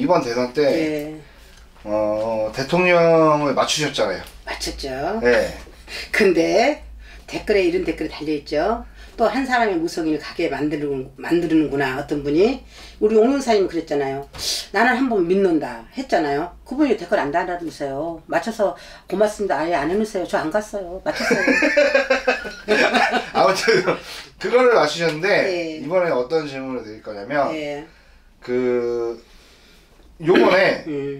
이번 대선 때 대통령을 맞추셨잖아요. 맞췄죠. 네. 근데 댓글에 이런 댓글이 달려있죠. 또 한 사람의 무속인을 가게 만드는구나. 어떤 분이 우리 옹윤사님 그랬잖아요. 나는 한번 믿는다 했잖아요. 그분이 댓글 안 달아주세요. 맞춰서 고맙습니다. 아예 안 해놓으세요. 저 안 갔어요. 맞췄어요. 아무튼 그거를 맞추셨는데 네. 이번에 어떤 질문을 드릴 거냐면 네. 요번에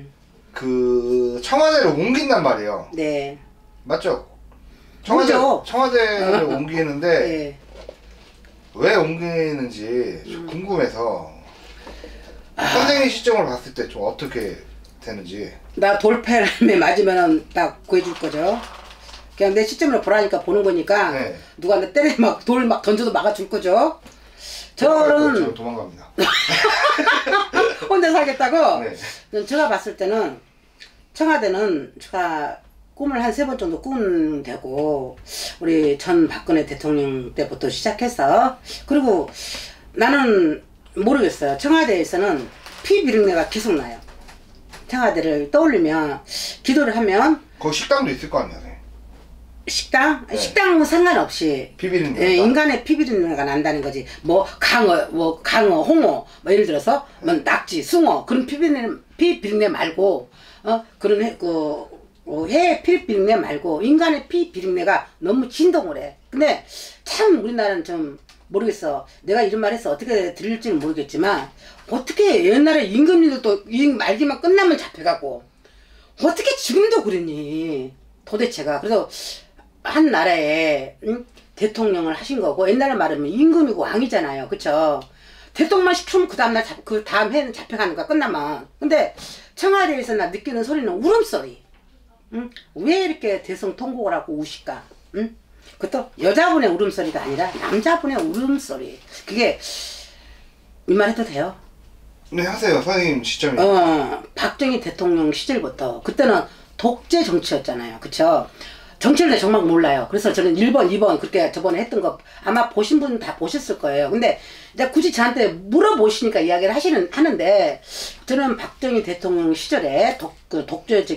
청와대를 옮긴단 말이에요. 네. 맞죠? 청와대를 옮기는데 네. 왜 옮기는지 좀 궁금해서 선생님 시점으로 봤을 때 좀 어떻게 되는지. 나 돌패를 맞으면 딱 구해줄 거죠. 그냥 내 시점으로 보라니까 보는 거니까 네. 누가 내 때려 돌 막 던져도 막아줄 거죠. 저는 도망갑니다. 혼자 살겠다고? 네. 제가 봤을 때는 청와대는 제가 꿈을 한 3번 정도 꾸면 되고 우리 전 박근혜 대통령 때부터 시작해서 그리고 나는 모르겠어요. 청와대에서는 피비린내가 계속 나요. 청와대를 떠올리면 기도를 하면 거기 식당도 있을 거 아니야. 식당? 네. 식당은 상관없이 피비린내. 예, 인간의 피비린내가 난다는 거지. 뭐 강어, 홍어, 뭐 예를 들어서 뭐 낙지, 숭어 그런 피비린내 말고 그런 해 피비린내 말고 인간의 피비린내가 너무 진동을 해. 근데 참 우리나라는 좀 모르겠어. 내가 이런 말 해서 어떻게 들릴지는 모르겠지만 어떻게 옛날에 임금님들도 말기만 끝나면 잡혀가고 어떻게 지금도 그러니 도대체가. 그래서 한 나라에 대통령을 하신 거고 옛날에 말하면 임금이고 왕이잖아요. 그쵸? 대통령만 시키면 그 다음날 그 다음 해는 잡혀가는 거야 끝나면. 근데 청와대에서 나 느끼는 소리는 울음소리. 응? 왜 이렇게 대성통곡을 하고 우실까? 응? 그것도 여자분의 울음소리가 아니라 남자분의 울음소리. 그게 이 말 해도 돼요? 네, 하세요. 선생님 시점이. 박정희 대통령 시절부터 그때는 독재 정치였잖아요. 그쵸? 정치를 정말 몰라요. 그래서 저는 1번, 2번 그렇게 저번에 했던 거 아마 보신 분 다 보셨을 거예요. 근데 이제 굳이 저한테 물어보시니까 이야기를 하는데 저는 박정희 대통령 시절에 독재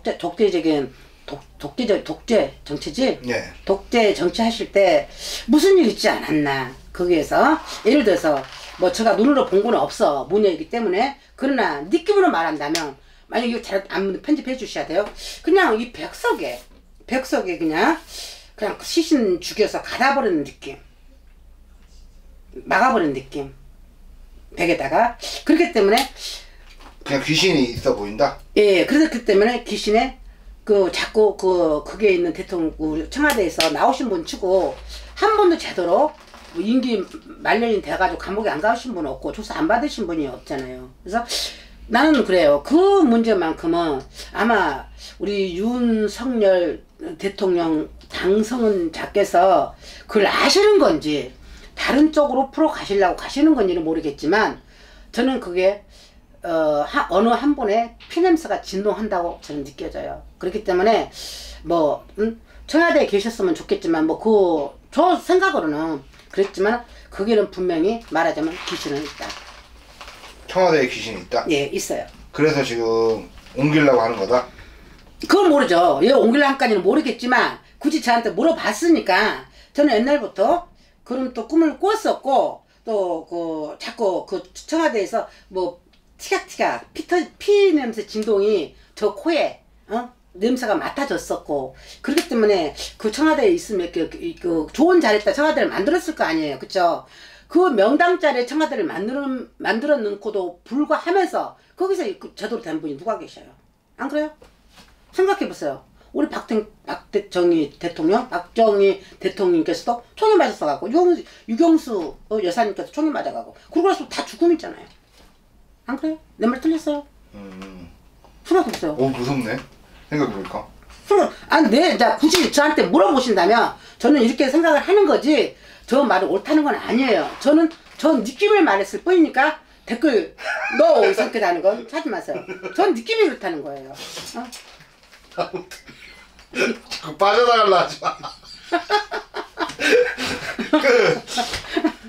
정치지? 네. 독재 정치 하실 때 무슨 일 있지 않았나. 거기에서 예를 들어서 뭐 제가 눈으로 본 건 없어. 문예이기 때문에. 그러나 느낌으로 말한다면 만약 이거 잘 안 편집해 주셔야 돼요. 그냥 이 벽석에 그냥 시신 죽여서 갈아버리는 느낌. 막아버리는 느낌. 벽에다가. 그렇기 때문에 그냥 귀신이 있어 보인다? 예, 그렇기 때문에 귀신에 자꾸 그게 있는 대통령 청와대에서 나오신 분 치고 한 번도 제대로 임기 만료인 돼가지고 감옥에 안 가신 분 없고 조사 안 받으신 분이 없잖아요. 그래서 나는 그래요. 그 문제만큼은 아마 우리 윤석열 대통령 당선자께서 그걸 아시는 건지 다른 쪽으로 풀어 가시려고 가시는 건지는 모르겠지만 저는 그게 어느 한 분의 피냄새가 진동한다고 저는 느껴져요. 그렇기 때문에 뭐 청와대에 계셨으면 좋겠지만 저 생각으로는 그랬지만 거기는 분명히 말하자면 귀신은 있다. 청와대에 귀신이 있다? 예, 있어요. 그래서 지금 옮기려고 하는 거다? 그건 모르죠. 예, 옮기려고까지는 모르겠지만 굳이 저한테 물어봤으니까 저는 옛날부터 그런 또 꿈을 꿨었고 또 자꾸 청와대에서 뭐 티각티각 피 냄새 진동이 저 코에 냄새가 맡아졌었고 그렇기 때문에 그 청와대에 있으면 좋은 자리에다 청와대를 만들었을 거 아니에요. 그쵸? 그 명당 자리에 청와대를 만들어 놓고도 불구하면서 거기서 제대로 된 분이 누가 계셔요? 안 그래요? 생각해보세요. 우리 박정희 대통령께서도 총에 맞았어가고 유경수 여사님께서 총에 맞아가고 그러고 나서 다 죽음이잖아요. 안 그래요? 내 말 틀렸어요? 생각해보세요. 무섭네. 생각해보니까. 굳이 저한테 물어보신다면 저는 이렇게 생각을 하는 거지 저 말이 옳다는 건 아니에요. 전 느낌을 말했을 뿐이니까 댓글 너 이렇게 다는 건 하지 마세요. 전 느낌이 그렇다는 거예요. 자꾸 빠져나갈라 하지 마.